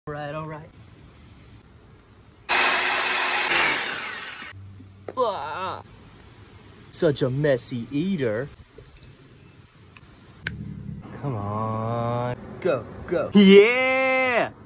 All right. Such a messy eater. Come on. Go, go. Yeah!